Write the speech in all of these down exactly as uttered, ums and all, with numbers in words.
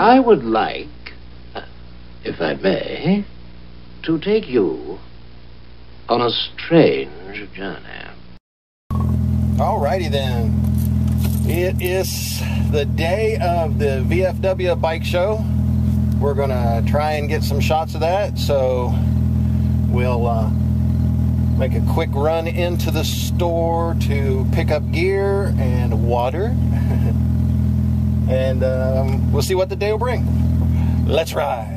I would like, if I may, to take you on a strange journey. Alrighty then. It is the day of the V F W bike show. We're gonna try and get some shots of that, so we'll uh, make a quick run into the store to pick up gear and water. And um, we'll see what the day will bring. Let's ride.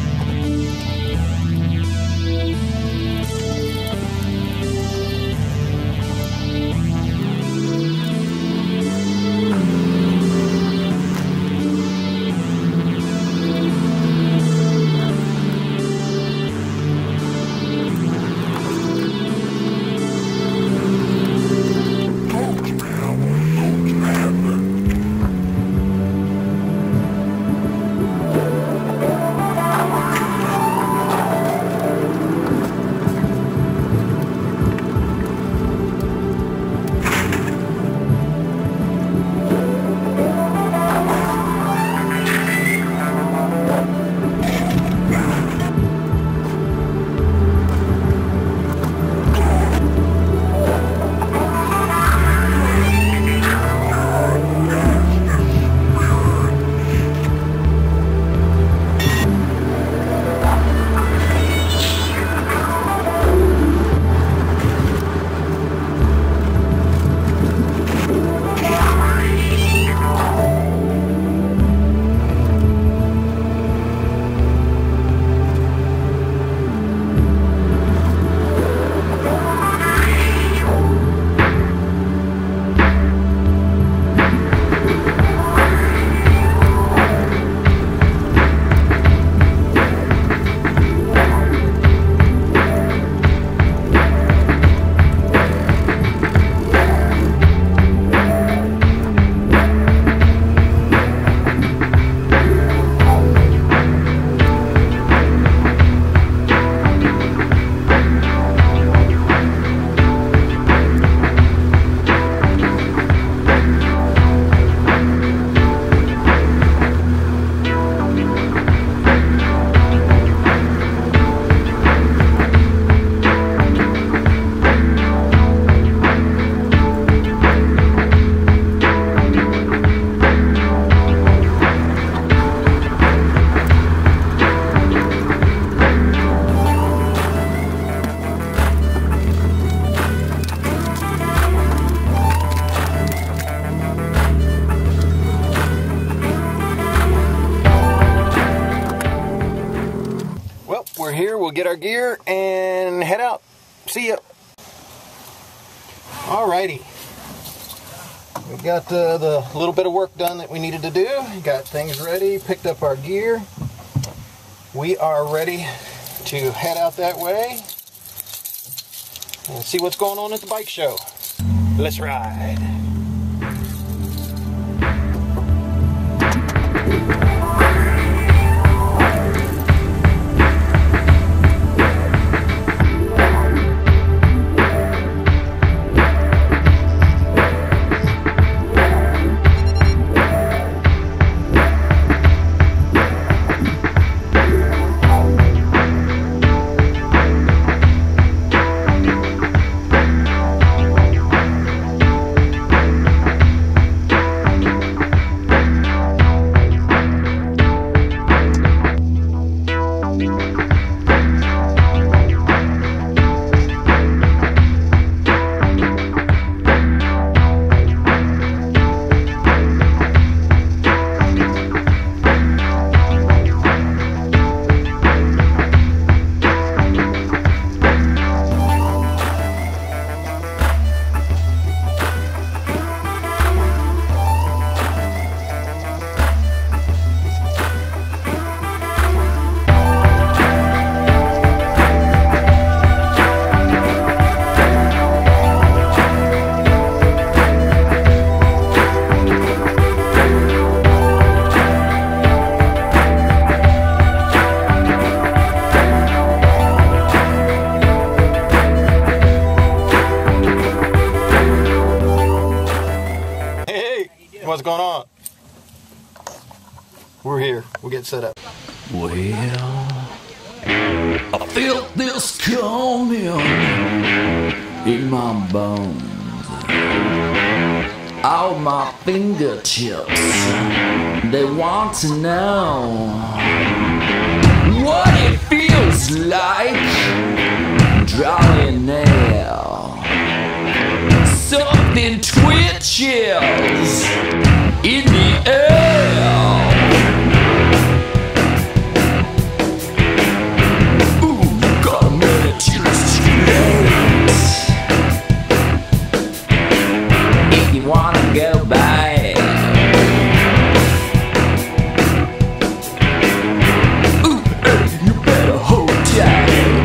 We're here, we'll get our gear and head out. See ya. Alrighty. We got uh, the little bit of work done that we needed to do. Got things ready, picked up our gear. We are ready to head out that way and see what's going on at the bike show. Let's ride. Here, we'll get set up. Well, I felt this coming in my bones. All my fingertips, they want to know what it feels like drawing nail. Something twitches in the air. Ooh, got a minute till it's too late. If you wanna go back, ooh, hey, you better hold tight.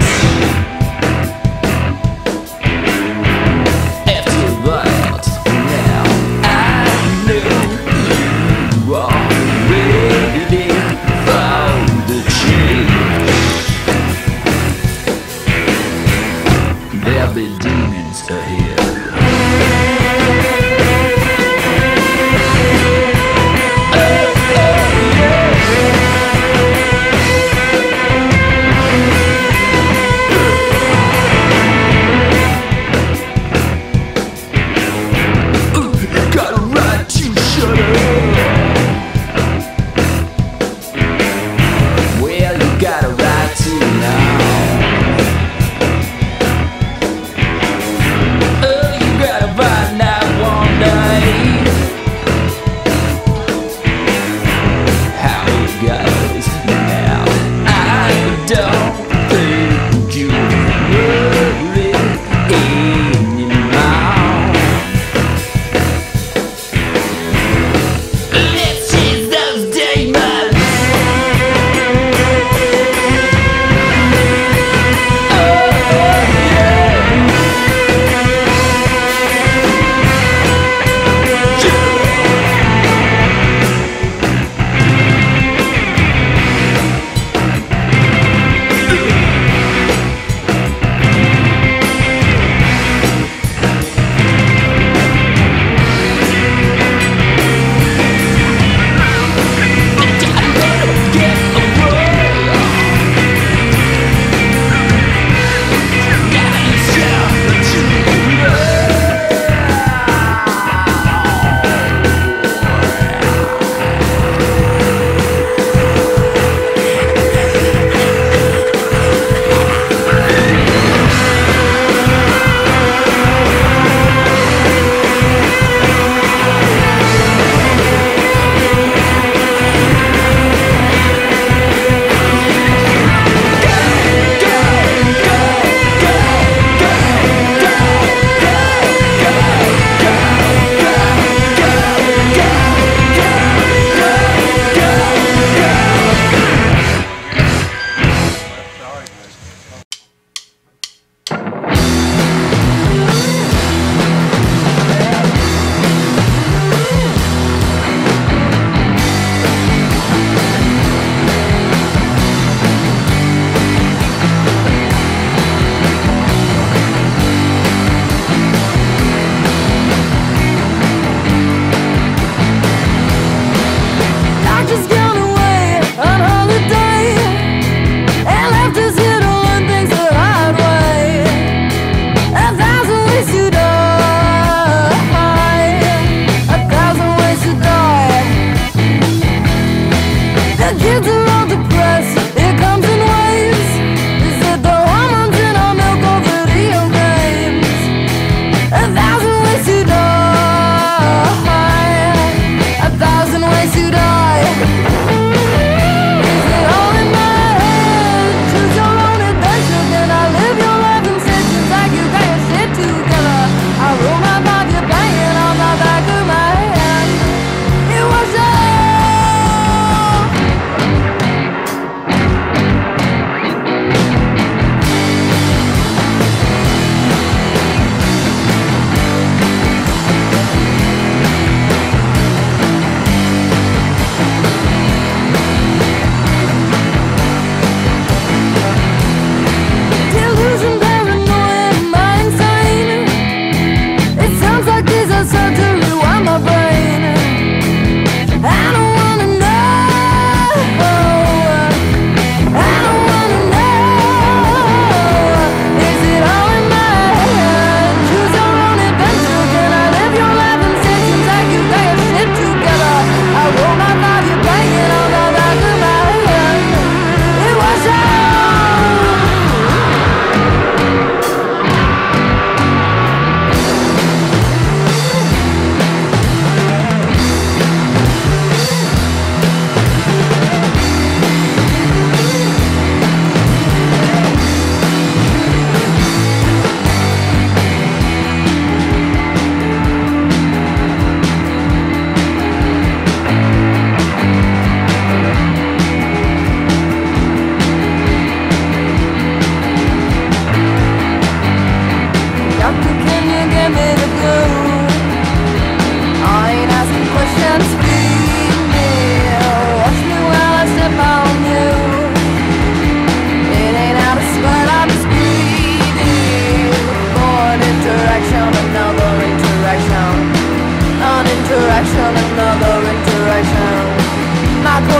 After that, now I know you are ready for the change. There'll be demons ahead.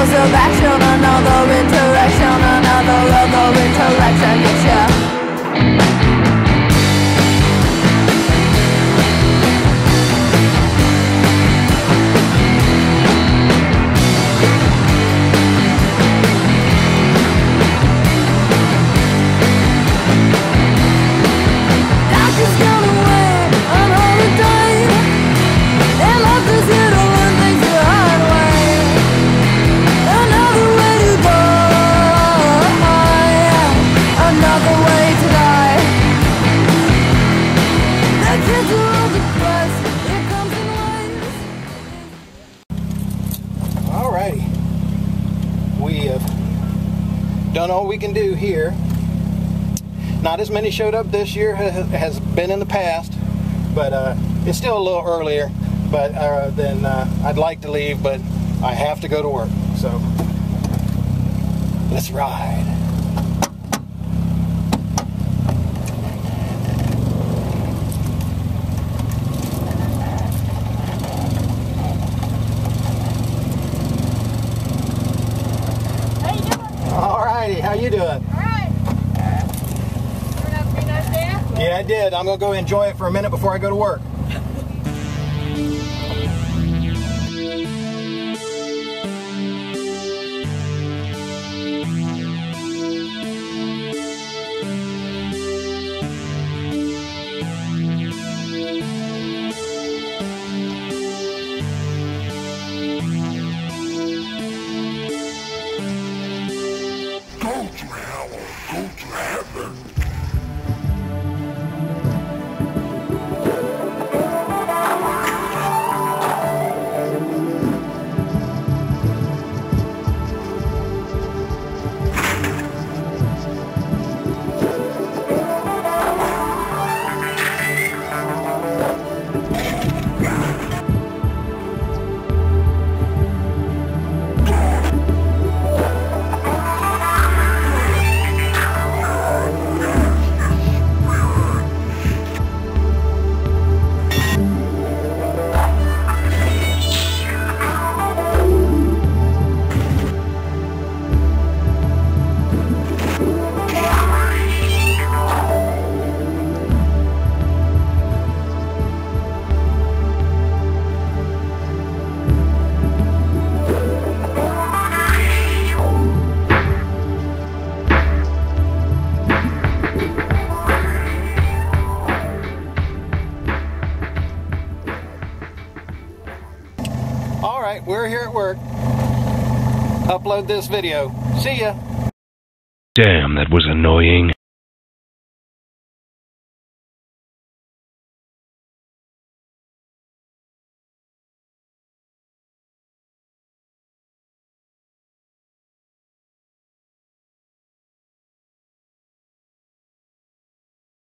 course of action, another interaction, another other interaction, get ya. Done all we can do here. Not as many showed up this year as has been in the past, but uh, it's still a little earlier but uh, then uh, I'd like to leave, but I have to go to work. So let's ride. How you doing? All right. You have a pretty nice day? Yeah, I did. I'm going to go enjoy it for a minute before I go to work. Alright, we're here at work. Upload this video. See ya. Damn, that was annoying.